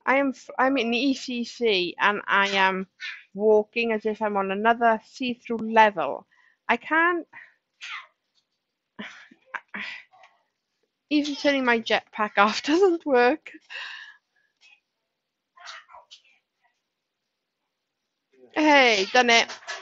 I'm in ECC and I am walking as if I'm on another see-through level. I can't even turning my jetpack off doesn't work. Hey, done it.